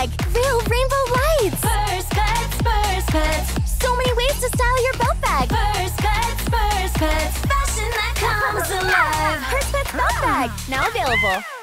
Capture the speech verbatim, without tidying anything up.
bag. Real rainbow lights. First Pets, First Pets. So many ways to style your belt bag. First Pets, First Pets. Fashion that comes alive. First Pets belt bag, now available.